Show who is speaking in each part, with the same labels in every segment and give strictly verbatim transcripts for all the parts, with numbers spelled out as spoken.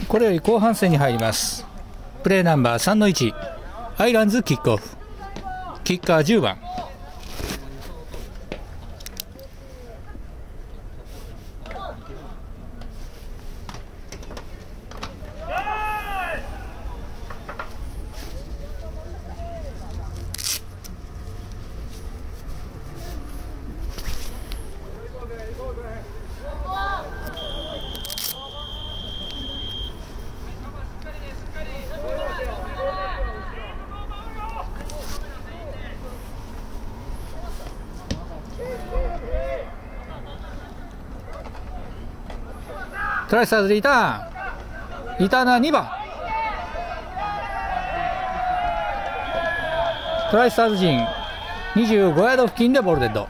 Speaker 1: これより後半戦に入ります。プレーナンバー さんのいち アイランズキックオフ。キッカーじゅうばん。トライスターズリターン。リターナーにばん。トライスターズ陣にじゅうごヤード付近でボールデッド。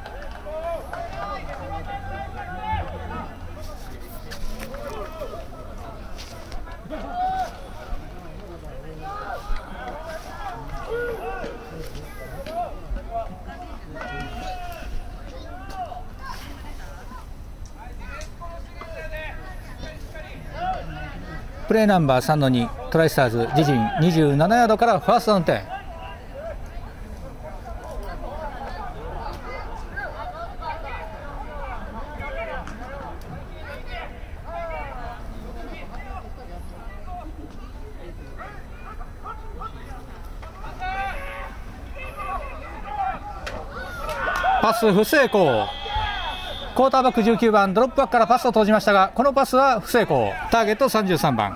Speaker 1: プレーナンバー さんのに トライスターズ自陣にじゅうななヤードからファーストダウン点。パス不成功。クォーターバックじゅうきゅうばんドロップバックからパスを投じましたが、このパスは不成功。ターゲットさんじゅうさんばん。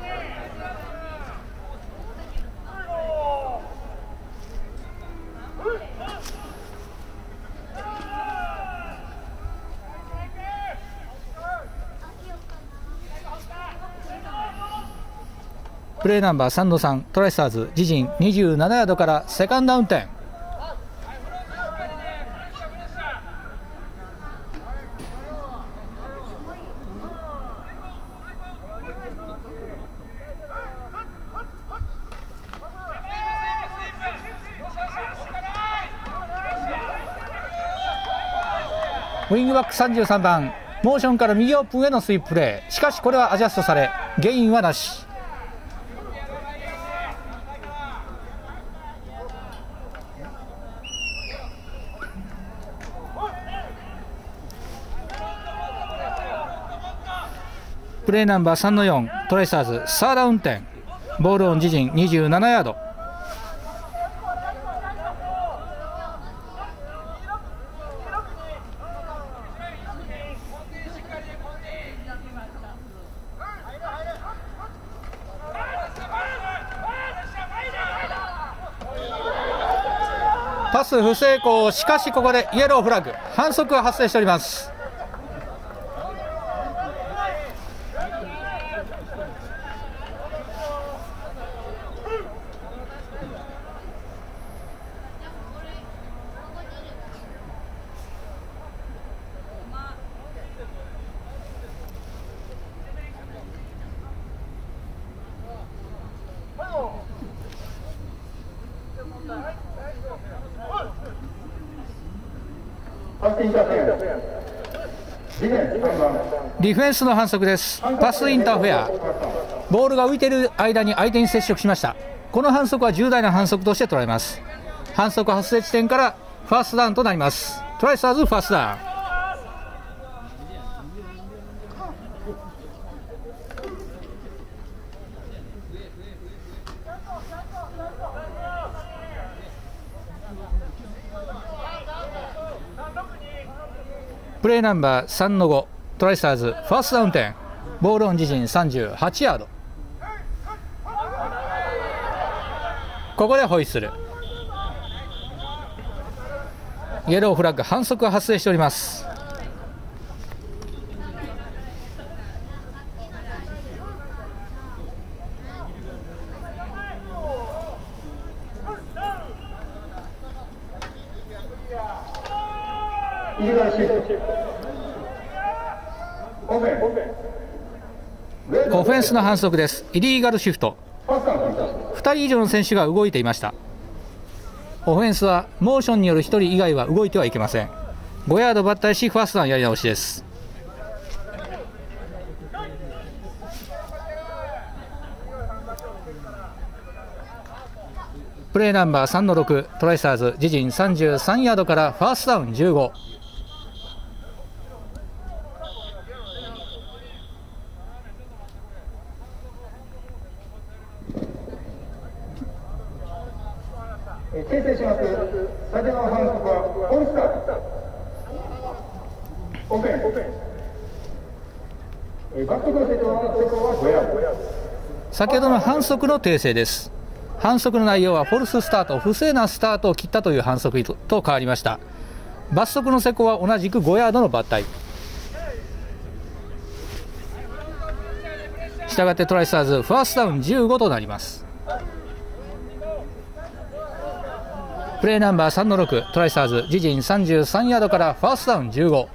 Speaker 1: プレーナンバー さんのさん トライスターズ自陣にじゅうななヤードからセカンドダウン点。ウィングバックさんじゅうさんばん、モーションから右オープンへのスイーププレー。しかしこれはアジャストされ、ゲインはなし。プレーナンバー さんのよん トライスターズサードダウン点。ボールオン自陣にじゅうななヤード。パス不成功。しかしここでイエローフラッグ、反則が発生しております。ディフェンスの反則です。パスインターフェア。ボールが浮いている間に相手に接触しました。この反則は重大な反則として捉えます。反則発生地点からファーストダウンとなります。トライスターズファーストダウン。プレーナンバー さんのご トライスターズファーストダウン点。ボールオン自陣さんじゅうはちヤード。ここでホイッスル。イエローフラッグ、反則が発生しております。オフェンスの反則です。イリーガルシフト。ふたり以上の選手が動いていました。オフェンスはモーションによるひとり以外は動いてはいけません。ごヤード抜体しファーストダウンやり直しです。 プレーナンバーさんのろく、トライスターズ自陣さんじゅうさんヤードからファーストダウンじゅうご。
Speaker 2: 訂正します。先の反則はオールスター。オープン。罰則の施行はごヤード。
Speaker 1: 先ほどの反則の訂正です。反則の内容はフォルススタート、不正なスタートを切ったという反則と変わりました。罰則の施行は同じくごヤードの抜体。したがってトライスターズファーストダウンじゅうごとなります。プレーナンバーさんのろく、トライスターズ自陣さんじゅうさんヤードからファーストダウンじゅうご。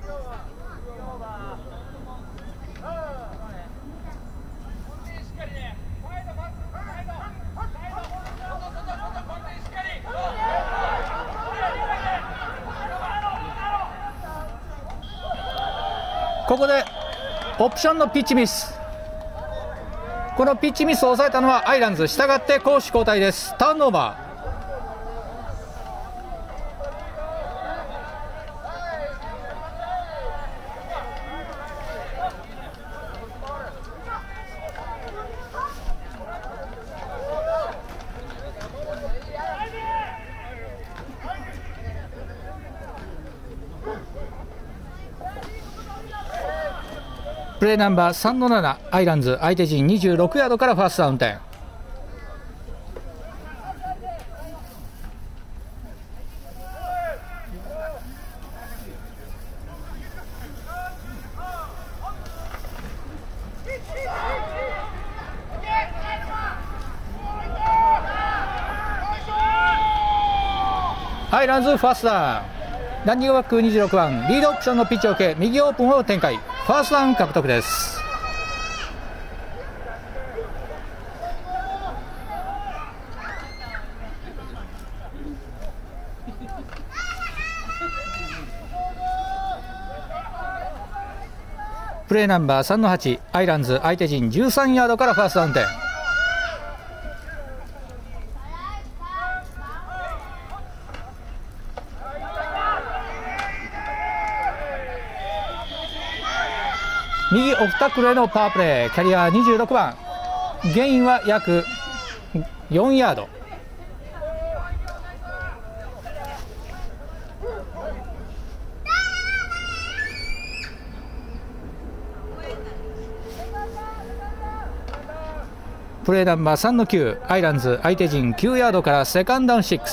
Speaker 1: ここでオプションのピッチミス。このピッチミスを抑えたのはアイランズ。したがって攻守交代です。ターンオーバー。プレーナンバーさんのなな、アイランズ相手陣にじゅうろくヤードからファーストダウン点。アイランズファーストダウン。ランニングバックにじゅうろくばん、リードオプションのピッチを受け右オープンを展開。ファーストダウン獲得です。プレーナンバーさんのはち、アイランズ相手陣じゅうさんヤードからファーストダウン点。右オフタックルへのパワープレー、キャリアにじゅうろくばん、ゲインは約よんヤード。プレーナンバーさんのきゅう、アイランズ相手陣きゅうヤードからセカンドダウンろく。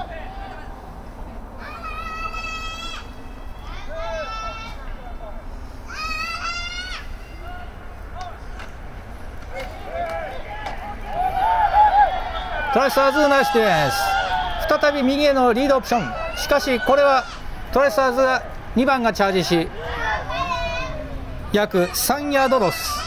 Speaker 1: トライスターズナイスディフェンス。再び右へのリードオプション。しかしこれはトライスターズがにばんがチャージし約さんヤードロス。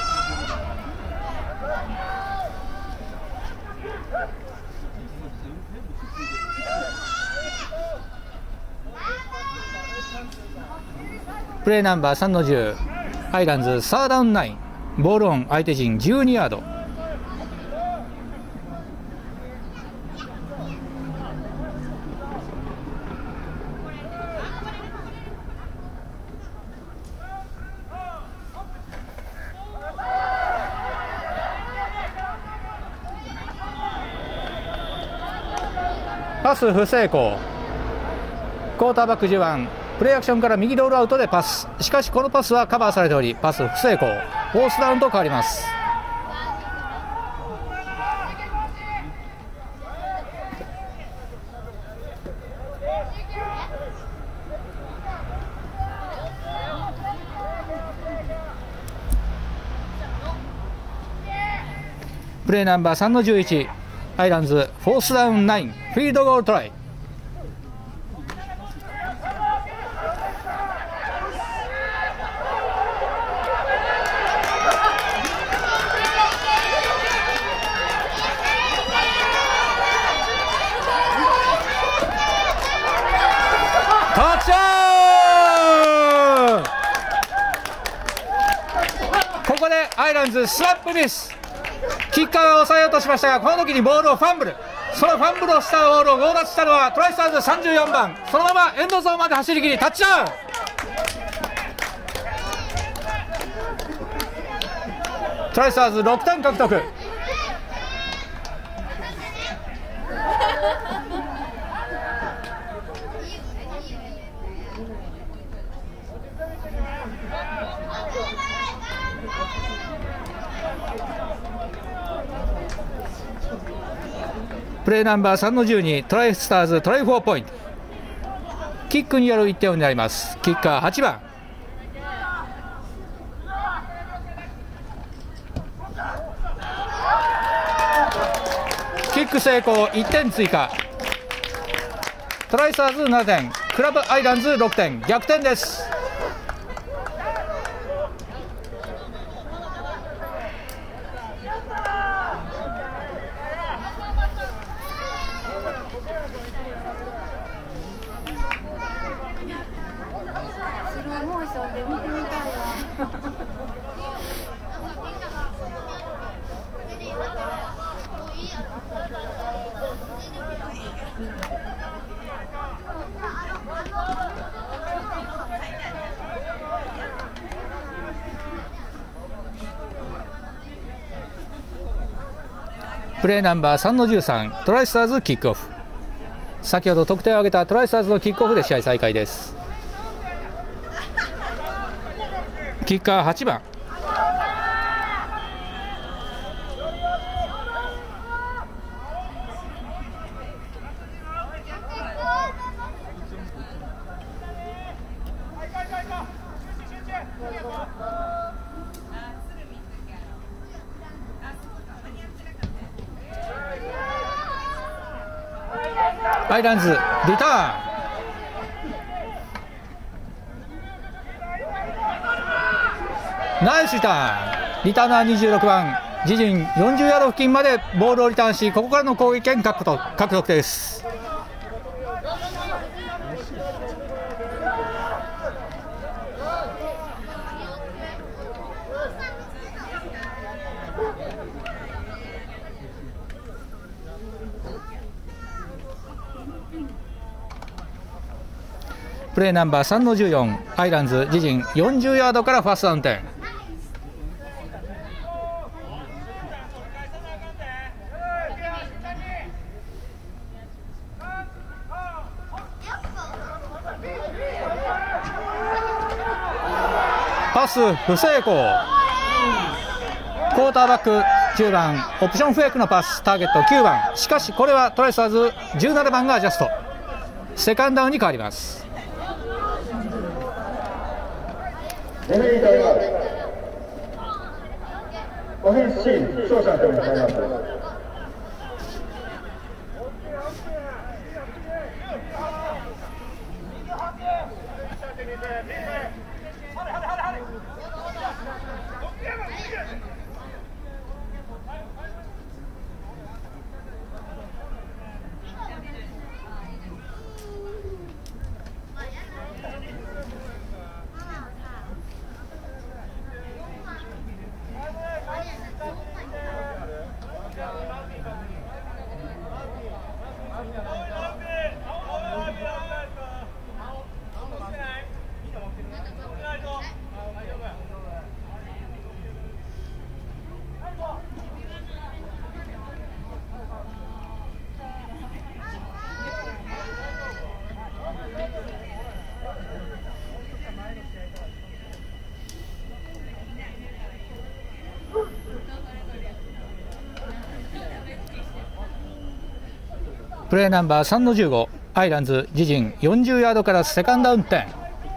Speaker 1: プレーナンバーさんのじゅう、アイランズサーダウンナイン、ボールオン相手陣じゅうにヤード。パス不成功。クォーターバックじゅうばん、プレーアクションから右ロールアウトでパス。しかしこのパスはカバーされておりパス不成功。フォースダウンと変わります。プレーナンバーさんのじゅういち、アイランズフォースダウンナイン、フィールドゴールトライ。タッチダウン。ここでアイランズスラップミス。キッカーが抑えようとしましたがこの時にボールをファンブル。 そのファンブルをしたボールを強奪したのはトライスターズさんじゅうよんばん、そのままエンドゾーンまで走り切りタッチダウン。トライスターズろくてん獲得。プレーナンバーさんのじゅうに、トライスターズトライフォーポイント。キックによるいってんを狙います。キッカーはちばん。キック成功、いってん追加。トライスターズななてん、クラブアイランズろくてん、逆転です。プレーナンバーさんのじゅうさん、トライスターズキックオフ。先ほど得点を挙げたトライスターズのキックオフで試合再開です。キッカーはちばん。アイランズリターン。ナイスリターン。リターナーにじゅうろくばん、自陣よんじゅうヤード付近までボールをリターンし、ここからの攻撃権獲得獲得です。プレーナンバーさんのじゅうよん、アイランズ自陣よんじゅうヤードからファーストダウン点。パス不成功。クォーターバックじゅうばん、オプションフェイクのパス、ターゲットきゅうばん。しかしこれはトライスターズじゅうななばんがアジャスト。セカンドダウンに変わります。
Speaker 2: レフェリータイムアウト。オフェンスチーム勝者のためにタイムアウト。
Speaker 1: プレーナンバーさんのじゅうご、アイランズ自陣よんじゅうヤードからセカンドダウン点。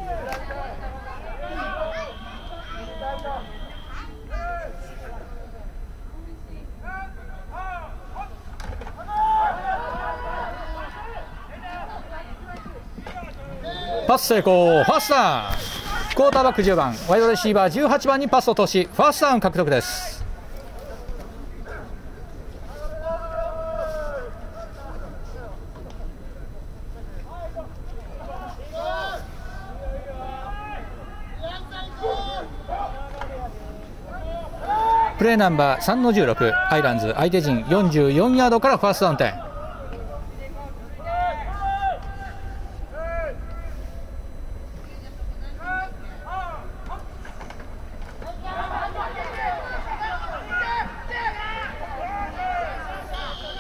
Speaker 1: パス成功、ファーストダウン。クォーターバックじゅうばん、ワイドレシーバーじゅうはちばんにパスを通し、ファーストダウン獲得です。プレーナンバーさんのじゅうろく、アイランズ相手陣よんじゅうよんヤードからファーストダウン点。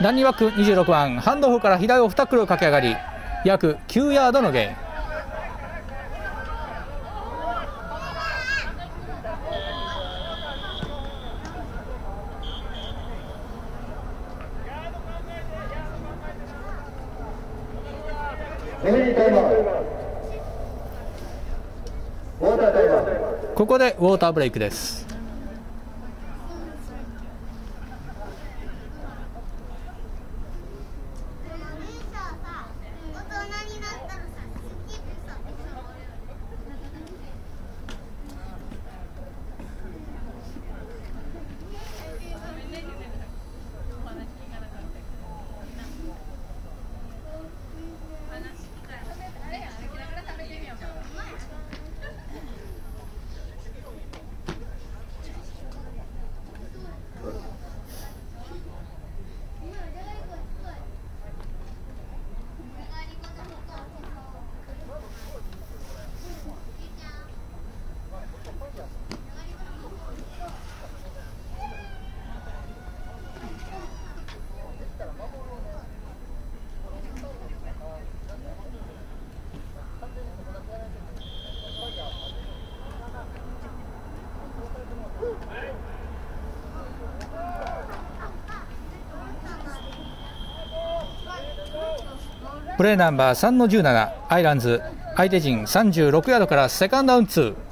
Speaker 1: ランニングバックにじゅうろくばん、ハンドオフから左オフタックルを駆け上がり、約きゅうヤードのゲイン。ここでウォーターブレイクです。プレーナンバーさんのじゅうなな、アイランズ、相手陣さんじゅうろくヤードからセカンドダウンツー。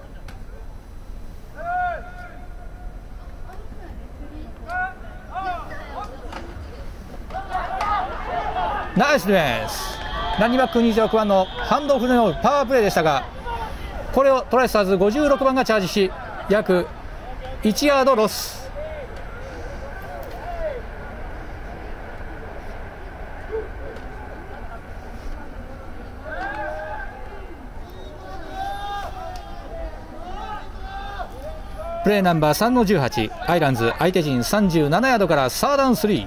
Speaker 1: ナイスディフェンス。ランニングバックにじゅうろくばんのハンドオフでのパワープレーでしたが、これをトライスターズごじゅうろくばんがチャージし、約いちヤードロス。プレーナンバーさんのじゅうはち、アイランズ、相手陣さんじゅうななヤードからサーダウンスリー。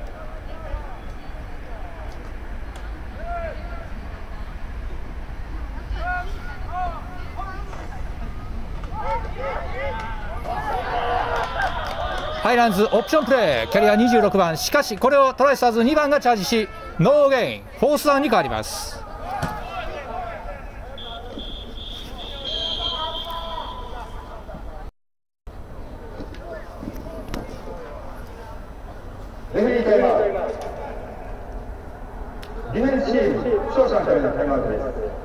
Speaker 1: アイランズオプションプレー、キャリアにじゅうろくばん、しかしこれをトライスターズにばんがチャージし、ノーゲイン、フォースダウンに変わります。
Speaker 2: レフェリータイムアウト。ディフェンスチーム負傷者のためのタイムアウトです。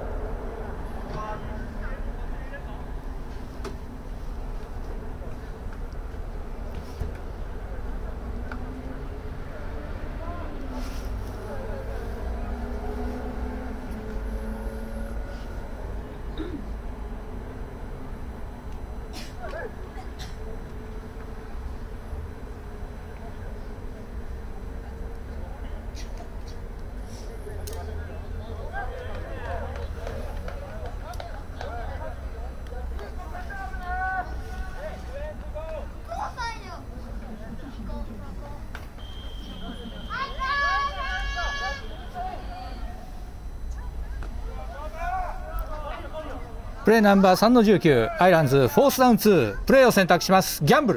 Speaker 1: プレーナンバーさんのじゅうきゅう、アイランズフォースダウンツー、プレーを選択します。ギャンブル。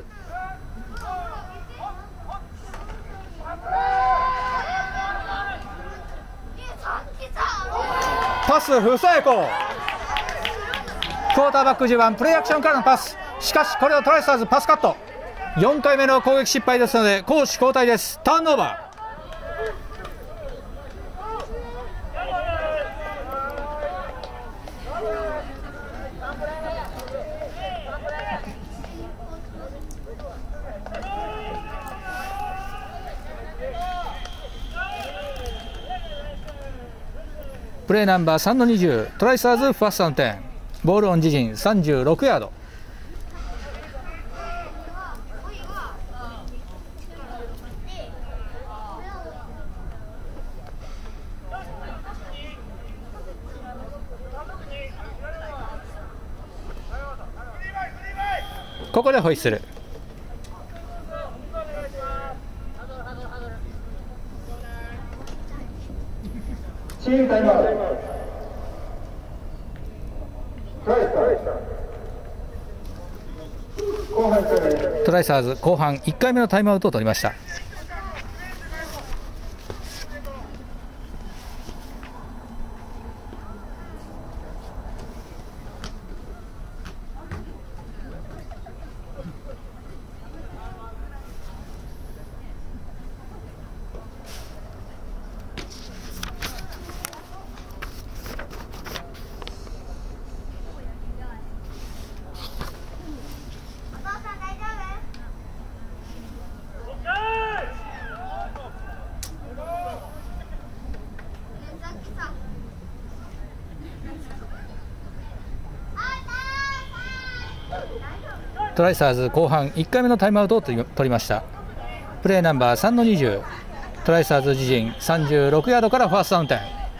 Speaker 1: パス不成功。クォーターバックじゅうばん、プレーアクションからのパス、しかしこれをトライスターズパスカット。よんかいめの攻撃失敗ですので攻守交代です。ターンオーバー。プレーナンバーさんのにじゅう、トライスターズファーストダウンテン、ボールオン自陣さんじゅうろくヤード。ここでホイッスル。
Speaker 2: チームタイムアウト。
Speaker 1: トライスターズ後半いっかいめのタイムアウトを取りました。 トライサーズ後半いっかいめのタイムアウトを取りました。プレーナンバーさんのにじゅう、トライサーズ自陣さんじゅうろくヤードからファーストダウン点。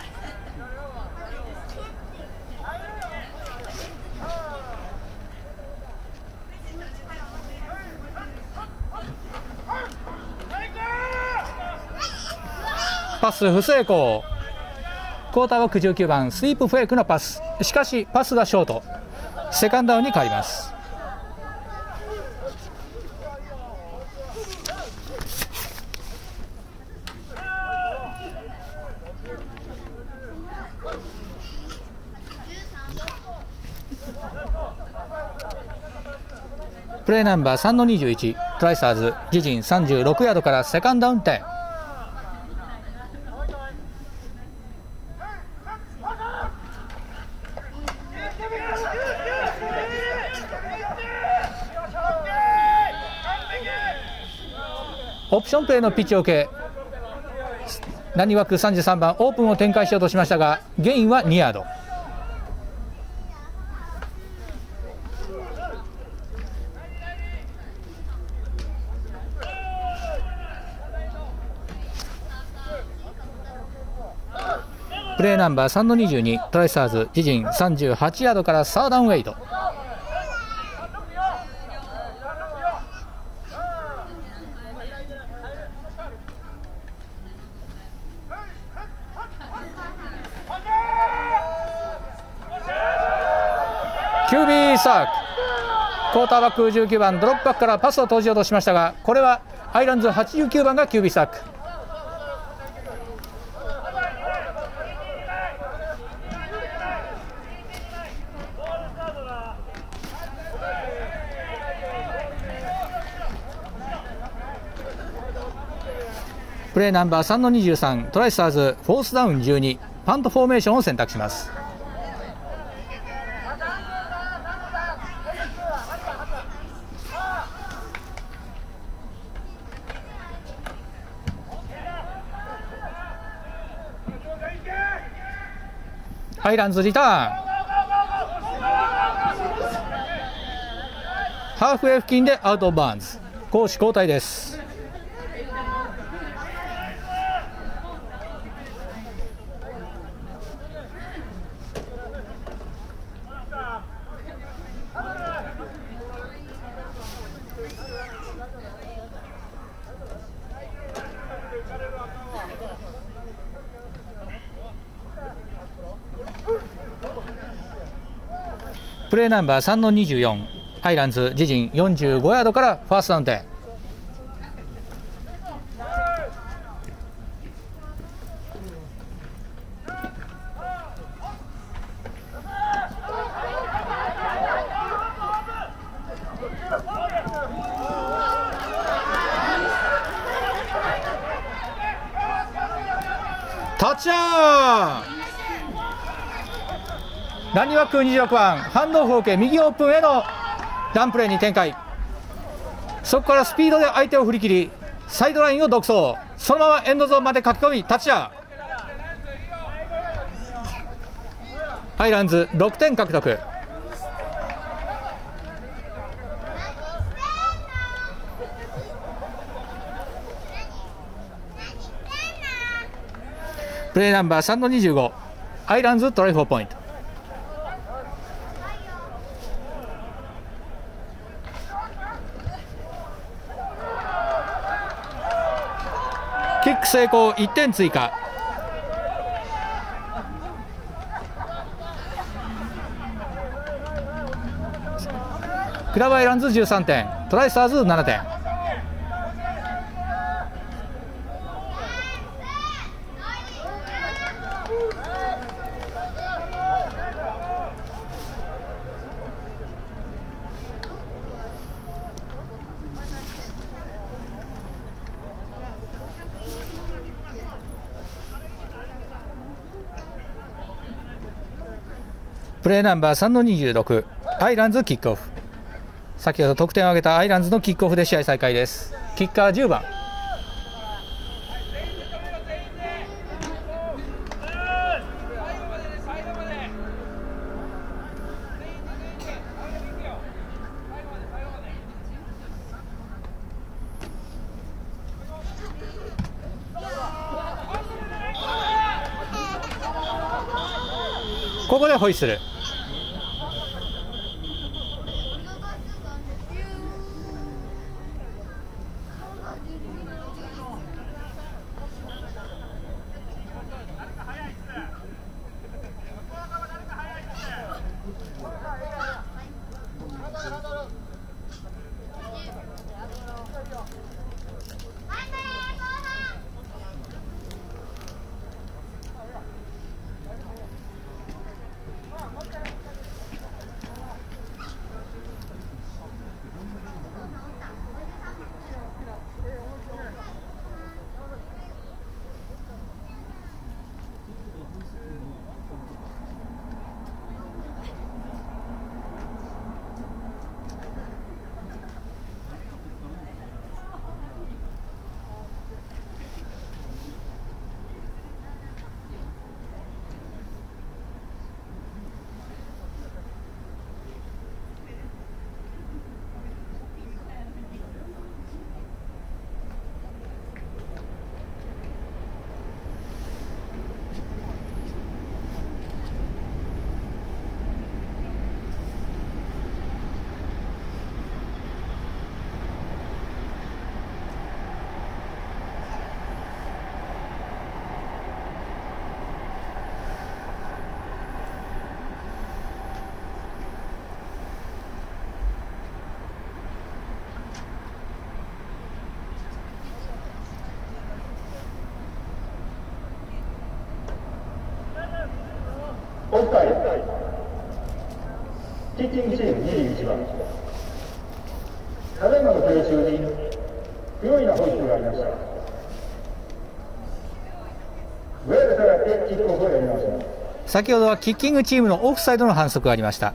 Speaker 1: パス不成功。クォーターバックじゅうきゅうばんスイープフェイクのパス、しかしパスがショート、セカンドダウンに変わります。プレーナンバーさんのにじゅういち、トライサーズ自陣さんじゅうろくヤードからセカンドダウン点。オプションプレーのピッチを受け、ランニングバックさんじゅうさんばんオープンを展開しようとしましたが、ゲインはにヤード。プレーナンバーさんのにじゅうに、トライサーズ自陣さんじゅうはちヤードからサードダウンウェイト。キュービー サーク、クォーターバックじゅうきゅうばんドロップバックからパスを投じようとしましたが、これはアイランズはちじゅうきゅうばんが キュービー サーク。プレーナンバーさんのにじゅうさん、トライスターズフォースダウンじゅうに、パントフォーメーションを選択します。ハイランズリターン、ハーフウェイ付近でアウトオブバーンズ、攻守交代です。プレーナンバーさんのにじゅうよん、ハイランズ自陣よんじゅうごヤードからファーストダウン点。タッチアウト。ランニングバックにじゅうろくばん、ハンドオフを受け右オープンへのランプレーに展開、そこからスピードで相手を振り切りサイドラインを独走、そのままエンドゾーンまで書き込みタッチアウト。ハイランズろくてん獲得。プレーナンバーさんのにじゅうご、アイランズトライフォーポイント。キック成功、いってん追加。クラブアイランズじゅうさんてん、トライスターズななてん。プレーナンバーさんのにじゅうろく、アイランズキックオフ。先ほど得点を挙げたアイランズのキックオフで試合再開です。キッカーじゅうばん。 ここでホイッスル。
Speaker 2: オフサイド、キッキングチームにじゅういちばん、ただいまのプレー中に不用意なホイッスルがありました。ウェールからキックオフをやりました。
Speaker 1: 先ほどはキッキングチームのオフサイドの反則がありました。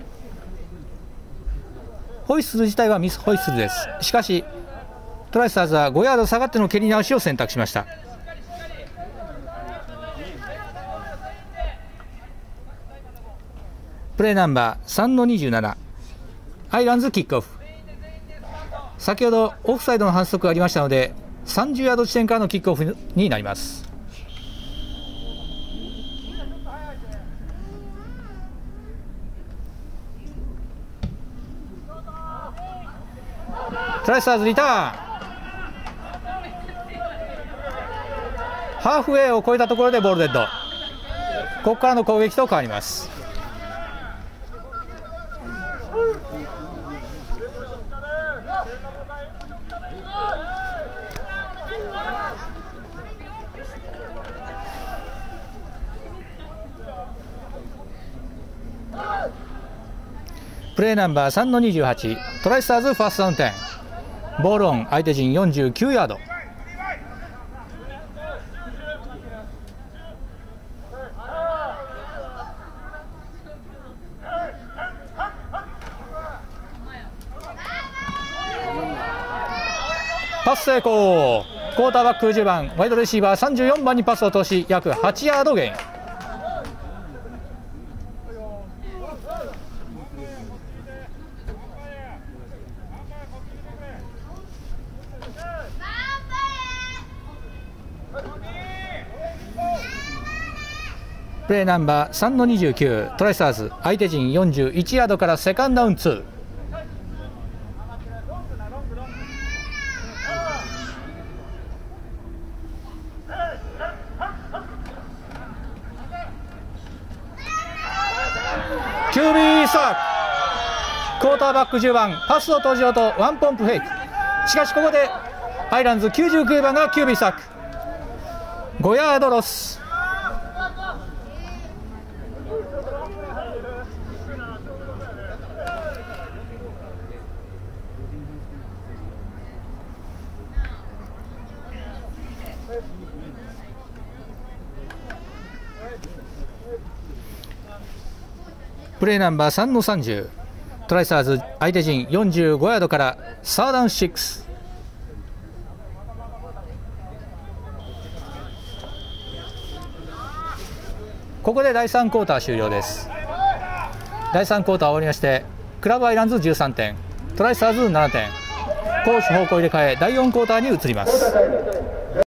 Speaker 1: ホイッスル自体はミスホイッスルです。しかしトライスターズはごヤード下がっての蹴り直しを選択しました。プレーナンバーさんのにじゅうなな、アイランズキックオフ。先ほどオフサイドの反則がありましたのでさんじゅうヤード地点からのキックオフになります。トライスターズリターン、ハーフウェイを越えたところでボールデッド。ここからの攻撃と変わります。プレーナンバーさんのにじゅうはち、トライスターズファーストダウンテン、ボールオン、相手陣よんじゅうきゅうヤード。パス成功。クォーターバックじゅうばん、ワイドレシーバーさんじゅうよんばんにパスを通し約はちヤードゲイン。プレーナンバーさんのにじゅうきゅう、トライスターズ、相手陣よんじゅういちヤードからセカンドダウンツー。キュービーサーク、クォーターバックじゅうばん、パスを投じようとワンポンプフェイク。しかしここでアイランズきゅうじゅうきゅうばんがキュービーサーク、ごヤードロス。プレーナンバーさんのさんじゅう、トライスターズ、相手陣よんじゅうごヤードからサーダウンろく。ここでだいさんクォーター終了です。だいさんクォーター終わりまして、クラブアイランズじゅうさんてん、トライスターズななてん、攻守方向入れ替えだいよんクォーターに移ります。